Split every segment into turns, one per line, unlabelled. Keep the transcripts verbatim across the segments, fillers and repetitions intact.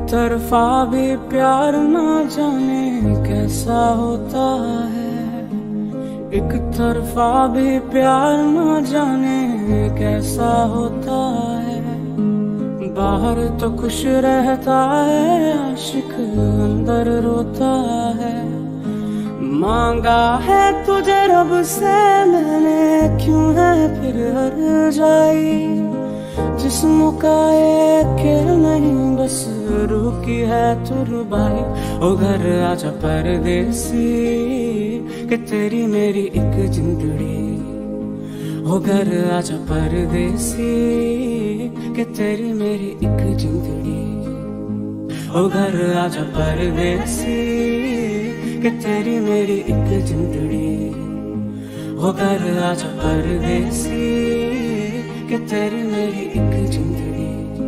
तरफा भी प्यार ना जाने कैसा होता है, एक तरफा भी प्यार ना जाने कैसा होता है। बाहर तो खुश रहता है आशिक, अंदर रोता है। मांगा है तुझे रब से मैंने, क्यों है फिर हर जाई। जिस्म का ये खेल नहीं बस रूह की है तुरबाई। ओ घर आजा परदेसी कि तेरी मेरी एक जिंदड़ी। ओ घर आजा परदेसी कि तेरी मेरी एक जिंदड़ी। ओ घर आजा परदेसी कि तेरी मेरी एक जिंदड़ी। ओ घर आजा परदेसी कि तेरी मेरी एक जिंदड़ी।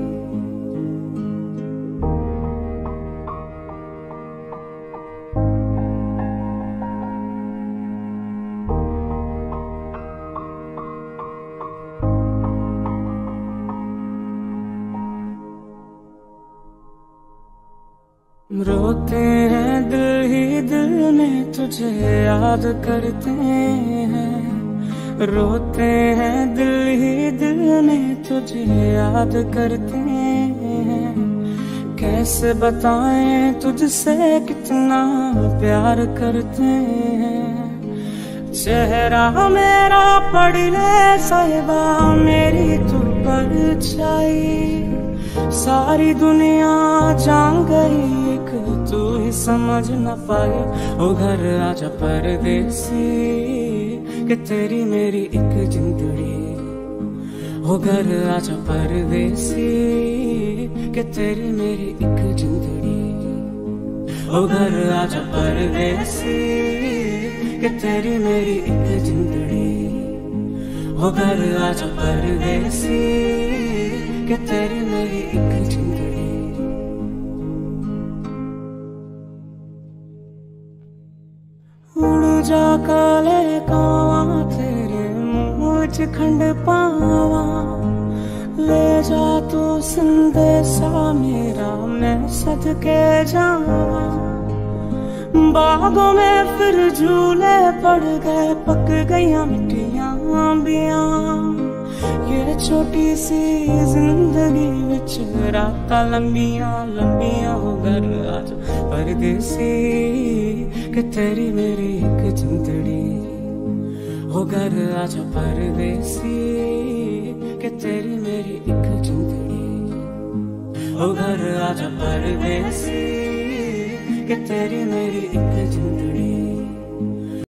रोते हैं दिल ही दिल में तुझे याद करते हैं। रोते हैं दिल ही दिल में तुझे याद करते हैं। कैसे बताएं तुझसे कितना प्यार करते हैं। चेहरा मेरा पढ़ ले साहिबा मेरी तू परछाई। सारी दुनिया जान गई एक तू ही समझ न पाई। ओ घर आजा परदेसी कि तेरी मेरी एक जिंदड़ी। ओ घर आजा परदेसी कि तेरी मेरी एक जिंदड़ी। ओ घर आजा परदेसी कि तेरी मेरी एक जिंदड़ी। ओ घर आजा परदेसी कि तेरी मेरी एक जिंदड़ी। उड़ जा काले कावा तेरे मुझ खंड पावा। ले जा तू संदेशा मेरा मैं सदके जावा। बागों में फिर झूले पड़ गए पक गईया मिट्टियां बियां। ये छोटी सी जिंदगी विच रातां लंबियां लंबियां। हो घर आजा परदेसी कि तेरी मेरी एक जिंदड़ी। हो घर आजा परदेसी कि तेरी मेरी एक जिंदड़ी। हो घर आजा परदेसी कि तेरी मेरी एक जिंदड़ी।